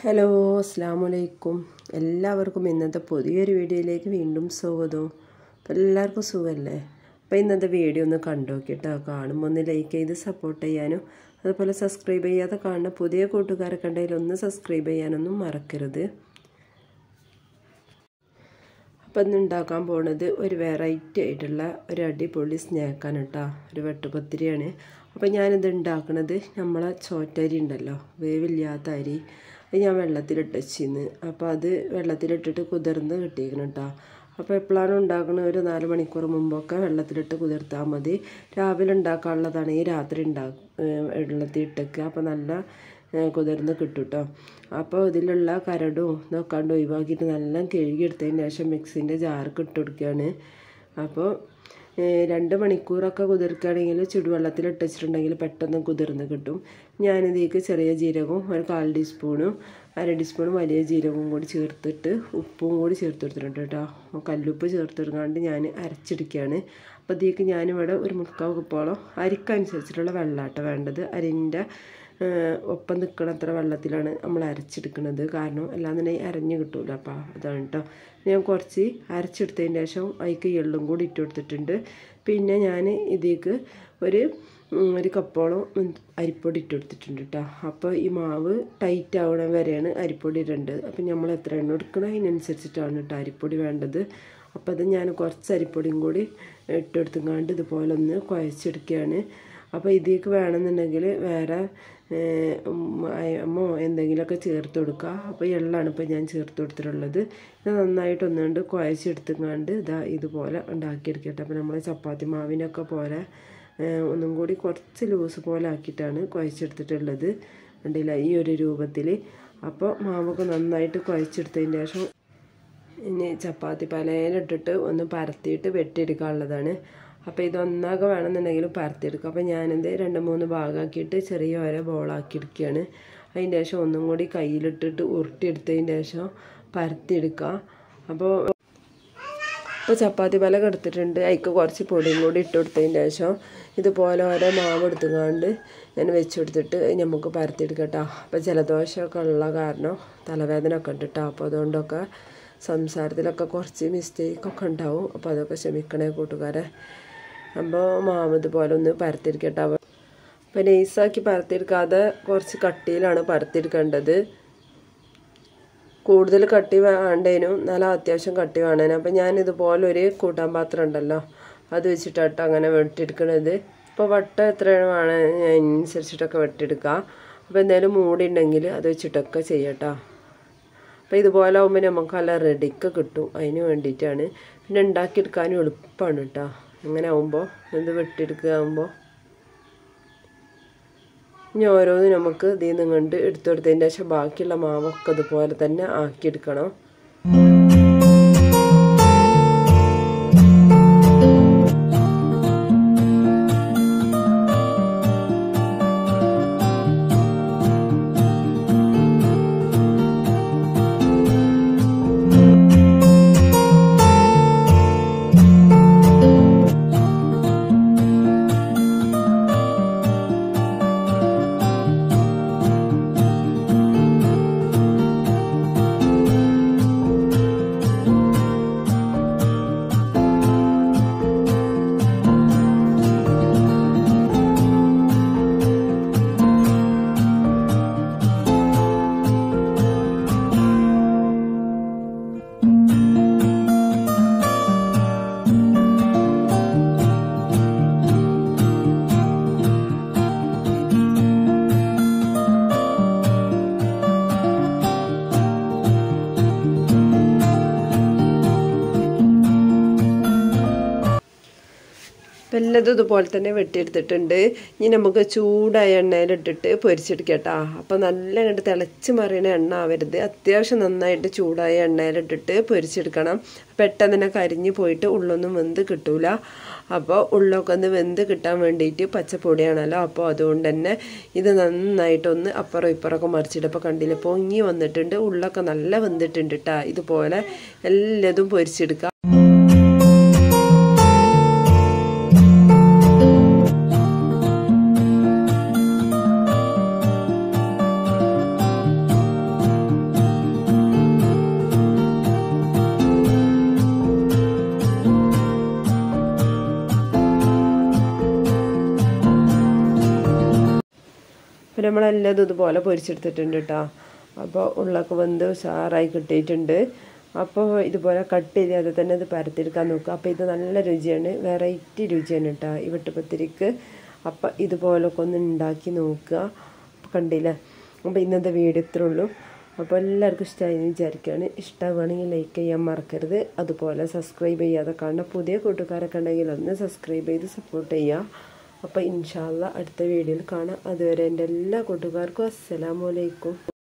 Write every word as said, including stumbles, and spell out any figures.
Hello അസ്സലാമു അലൈക്കും. എല്ലാവർക്കും ഇന്നത്തെ പുതിയൊരു വീഡിയോയിലേക്ക് വീണ്ടും സ്വാഗതം. അപ്പോൾ എല്ലാവർക്കും സുഖമല്ലേ? അപ്പോൾ ഇന്നത്തെ വീഡിയോ ഒന്ന് കണ്ടു നോക്കിയിട്ടോ. കാണുമ്പോൾ ഒന്ന് ലൈക്ക് ചെയ്ത് സപ്പോർട്ട് ചെയ്യാനും അതുപോലെ സബ്സ്ക്രൈബ് ചെയ്യാതെ കാണുന്ന പുതിയ കൂട്ടുകാരെ കണ്ടെങ്കിൽ ഒന്ന് സബ്സ്ക്രൈബ് ചെയ്യാനൊന്നും മറക്കരുത്. അപ്പം ഇന്ന് ഉണ്ടാക്കാൻ പോകുന്നത് ഒരു വെറൈറ്റി ആയിട്ടുള്ള ഒരു അടിപൊളി സ്നാക്കാണ് കേട്ടോ. ഒരു വെട്ടുപത്തിരിയാണ്. അപ്പോൾ ഞാനിത് ഉണ്ടാക്കുന്നത് നമ്മളെ ചോറ്റരി ഉണ്ടല്ലോ, വേവില്ലാത്ത അരി, അത് ഞാൻ വെള്ളത്തിലിട്ട് വെച്ചിരുന്നു. അപ്പോൾ അത് വെള്ളത്തിലിട്ടിട്ട് കുതിർന്ന് കിട്ടിയിരിക്കണം കേട്ടോ. അപ്പോൾ എപ്പോഴാണ് ഉണ്ടാക്കുന്നത് ഒരു നാല് മണിക്കൂർ മുമ്പൊക്കെ വെള്ളത്തിലിട്ട് കുതിർത്താൽ മതി. രാവിലെ ഉണ്ടാക്കാനുള്ളതാണ് ഈ രാത്രി ഉണ്ടാ വെള്ളത്തിൽ ഇട്ടേക്കുക. അപ്പോൾ നല്ല കുതിർന്ന് കിട്ടും കേട്ടോ. അപ്പോൾ ഇതിലുള്ള കരടും നോക്കാണ്ട് ഒഴിവാക്കിയിട്ട് നല്ല കഴുകിയെടുത്തതിന് ശേഷം മിക്സിൻ്റെ ജാർക്ക് ഇട്ട് കൊടുക്കുകയാണ്. അപ്പോൾ രണ്ട് മണിക്കൂറൊക്കെ കുതിർക്കുകയാണെങ്കിൽ ചുടുവെള്ളത്തിലിട്ട് വെച്ചിട്ടുണ്ടെങ്കിൽ പെട്ടെന്ന് കുതിർന്ന് കിട്ടും. ഞാനിതേക്ക് ചെറിയ ജീരകവും ഒരു കാൽ ടീസ്പൂണും അര ടീസ്പൂണും വലിയ ജീരകവും കൂടി ചേർത്തിട്ട് ഉപ്പും കൂടി ചേർത്ത് കൊടുത്തിട്ടുണ്ട് കേട്ടോ. കല്ലുപ്പ് ചേർത്തെടുക്കാണ്ട് ഞാൻ അരച്ചെടുക്കുകയാണ്. അപ്പോൾ ഇതിലേക്ക് ഞാനിവിടെ ഒരു മുക്കാൽ കപ്പോളം അരിക്കനുസരിച്ചിട്ടുള്ള വെള്ളമാട്ടോ വേണ്ടത്. അരിൻ്റെ ഒപ്പം നിൽക്കണത്ര വെള്ളത്തിലാണ് നമ്മൾ അരച്ചെടുക്കുന്നത്. കാരണം അല്ലാന്നുണ്ടെങ്കിൽ അരഞ്ഞ് കിട്ടൂല. അപ്പോൾ അതാണ് കേട്ടോ. ഞാൻ കുറച്ച് അരച്ചെടുത്തതിന് ശേഷം അതിലേക്ക് എള്ളും കൂടി ഇട്ട് കൊടുത്തിട്ടുണ്ട്. പിന്നെ ഞാൻ ഇതിലേക്ക് ഒരു ഒരു കപ്പോളം അരിപ്പൊടി ഇട്ട് കൊടുത്തിട്ടുണ്ട് കേട്ടോ. അപ്പോൾ ഈ മാവ് ടൈറ്റ് ആവണ വരെയാണ് അരിപ്പൊടി ഇടേണ്ടത്. അപ്പം നമ്മൾ എത്ര എണ്ണം എടുക്കണം അതിനനുസരിച്ചിട്ടാണ് കേട്ടോ അരിപ്പൊടി വേണ്ടത്. അപ്പോൾ അത് ഞാൻ കുറച്ച് അരിപ്പൊടിയും കൂടി ഇട്ടെടുത്തുകൊണ്ട് ഇതുപോലെ ഒന്ന് കുഴച്ചെടുക്കുകയാണ്. അപ്പോൾ ഇതിലേക്ക് വേണമെന്നുണ്ടെങ്കിൽ വേറെ അമ്മോ എന്തെങ്കിലുമൊക്കെ ചേർത്ത് കൊടുക്കുക. അപ്പോൾ എള്ളാണ് ഇപ്പോൾ ഞാൻ ചേർത്ത് കൊടുത്തിട്ടുള്ളത്. ഇത് നന്നായിട്ട് ഒന്നുകൊണ്ട് കുഴച്ചെടുത്തുകൊണ്ട് ഇതാ ഇതുപോലെ ഉണ്ടാക്കിയെടുക്കട്ടെ. അപ്പോൾ നമ്മൾ ചപ്പാത്തി മാവിനൊക്കെ പോലെ ഒന്നും കൂടി കുറച്ച് ലൂസ് പോലെ ആക്കിയിട്ടാണ് കുഴച്ചെടുത്തിട്ടുള്ളത്. കണ്ടില്ല ഈ ഒരു രൂപത്തിൽ. അപ്പോൾ മാവൊക്കെ നന്നായിട്ട് കുഴച്ചെടുത്തതിന് ശേഷം ഇനി ചപ്പാത്തി പലയിലിട്ടിട്ട് ഒന്ന് പരത്തിയിട്ട് വെട്ടിയെടുക്കാനുള്ളതാണ്. അപ്പോൾ ഇതൊന്നാകെ വേണമെന്നുണ്ടെങ്കിലും പരത്തിയെടുക്കുക. അപ്പോൾ ഞാനിത് രണ്ട് മൂന്ന് ഭാഗമാക്കിയിട്ട് ചെറിയ ഓരോ ബോളാക്കി എടുക്കുകയാണ്. അതിൻ്റെ ശേഷം ഒന്നും കൂടി കയ്യിലിട്ടിട്ട് ഉരുട്ടിയെടുത്തതിന് ശേഷം പരത്തിയെടുക്കുക. അപ്പോൾ ഇപ്പോൾ ചപ്പാത്തി പല എടുത്തിട്ടുണ്ട്. അതിക്ക് കുറച്ച് പൊടിയും കൂടി ഇട്ട് കൊടുത്തതിന് ശേഷം ഇതുപോലെ ഓരോ മാവ് എടുത്തുകൊണ്ട് ഞാൻ വെച്ച് കൊടുത്തിട്ട് നമുക്ക് പരത്തിയെടുക്കട്ടോ. അപ്പോൾ ജലദോഷമൊക്കെ ഉള്ള കാരണം തലവേദന ഒക്കെ ഉണ്ട് കേട്ടോ. അപ്പോൾ അതുകൊണ്ടൊക്കെ സംസാരത്തിലൊക്കെ കുറച്ച് മിസ്റ്റേക്കൊക്കെ ഉണ്ടാവും. അപ്പോൾ അതൊക്കെ ക്ഷമിക്കണേ കൂട്ടുകാരെ. അപ്പോൾ മാവ് ഇതുപോലെ ഒന്ന് പരത്തിയെടുക്കട്ടെ. അപ്പോൾ നൈസാക്കി പരത്തിയെടുക്കാതെ കുറച്ച് കട്ടിയിലാണ് പരത്തിയെടുക്കേണ്ടത്. കൂടുതൽ കട്ടി വേണ്ടതിനും നല്ല അത്യാവശ്യം കട്ടി വേണേനും. അപ്പോൾ ഞാൻ ഇതുപോലെ ഒരു കൂട്ടാൻ പാത്രം ഉണ്ടല്ലോ, അത് വെച്ചിട്ടാട്ടോ അങ്ങനെ വെട്ടിയെടുക്കണത്. ഇപ്പോൾ വട്ടം എത്രയാണ് വേണം അതിനനുസരിച്ചിട്ടൊക്കെ വെട്ടിയെടുക്കുക. അപ്പോൾ എന്തായാലും മൂടി ഉണ്ടെങ്കിൽ അത് വെച്ചിട്ടൊക്കെ ചെയ്യട്ടോ. അപ്പോൾ ഇതുപോലെ ആകുമ്പോൾ നമുക്ക് നല്ല റെഡിക്ക് കിട്ടും. അതിന് വേണ്ടിയിട്ടാണ്. പിന്നെ ഉണ്ടാക്കിയെടുക്കാനും എളുപ്പമാണ് കേട്ടോ. അങ്ങനെ ആകുമ്പോൾ ഇത് വെട്ടിയെടുക്കുക ആകുമ്പോൾ ഇനി ഓരോന്നും നമുക്ക് ഇതിൽ നിന്ന് കണ്ട് എടുത്തെടുത്തതിൻ്റെ ശേഷം ബാക്കിയുള്ള മാവൊക്കെ ഇതുപോലെ തന്നെ ആക്കിയെടുക്കണം. എല്ലതും ഇതുപോലെ തന്നെ വെട്ടിയെടുത്തിട്ടുണ്ട്. ഇനി നമുക്ക് ചൂടായ എണ്ണയിലിട്ടിട്ട് പൊരിച്ചെടുക്കട്ടോ. അപ്പോൾ നല്ല ഇങ്ങോട്ട് തിളച്ച് മറിയണ എണ്ണ ആവരുത്. അത്യാവശ്യം നന്നായിട്ട് ചൂടായ എണ്ണയിലിട്ടിട്ട് പൊരിച്ചെടുക്കണം. പെട്ടെന്ന് തന്നെ കരിഞ്ഞ് പോയിട്ട് ഉള്ളൊന്നും വെന്ത് കിട്ടൂല. അപ്പോൾ ഉള്ളൊക്കെ ഒന്ന് വെന്ത് കിട്ടാൻ വേണ്ടിയിട്ട് പച്ചപ്പൊടിയാണല്ലോ. അപ്പോൾ അതുകൊണ്ട് തന്നെ ഇത് നന്നായിട്ടൊന്ന് അപ്പുറം ഇപ്പുറമൊക്കെ മറിച്ചിട്ട് ഇപ്പോൾ കണ്ടില്ല പൊങ്ങി വന്നിട്ടുണ്ട്. ഉള്ളൊക്കെ നല്ല വെന്തിട്ടുണ്ട് കേട്ടോ. ഇതുപോലെ എല്ലാതും പൊരിച്ചെടുക്കുക. അപ്പോൾ നമ്മളെല്ലാം ഇതുപോലെ പൊരിച്ചെടുത്തിട്ടുണ്ട് കേട്ടോ. അപ്പോൾ ഉള്ളൊക്കെ വെന്ത് ഉഷാറായി കിട്ടിയിട്ടുണ്ട്. അപ്പോൾ ഇതുപോലെ കട്ട് ചെയ്യാതെ തന്നെ ഇത് പരത്തിയെടുക്കാൻ നോക്കുക. അപ്പോൾ ഇത് നല്ല രുചിയാണ്, വെറൈറ്റി രുചിയാണ് കേട്ടോ ഈ വെട്ടുപത്തിരിക്ക്. അപ്പം ഇതുപോലൊക്കെ ഒന്ന് ഉണ്ടാക്കി നോക്കുക. കണ്ടില്ലേ? അപ്പോൾ ഇന്നത്തെ വീഡിയോ ഇത്രേ ഉള്ളൂ. അപ്പോൾ എല്ലാവർക്കും ഇഷ്ടമായി എന്ന് വിചാരിക്കുകയാണ്. ഇഷ്ടമാവുകയാണെങ്കിൽ ലൈക്ക് ചെയ്യാൻ മറക്കരുത്. അതുപോലെ സബ്സ്ക്രൈബ് ചെയ്യാതെ കാണുന്ന പുതിയ കൂട്ടുകാരൊക്കെ ഉണ്ടെങ്കിൽ ഒന്ന് സബ്സ്ക്രൈബ് ചെയ്ത് സപ്പോർട്ട് ചെയ്യുക. അപ്പോൾ ഇൻഷാ അല്ലാഹ് അടുത്ത വീഡിയോയിൽ കാണാം. അതുവരെ എൻ്റെ എല്ലാ കൂട്ടുകാർക്കും അസ്സലാമു അലൈക്കും.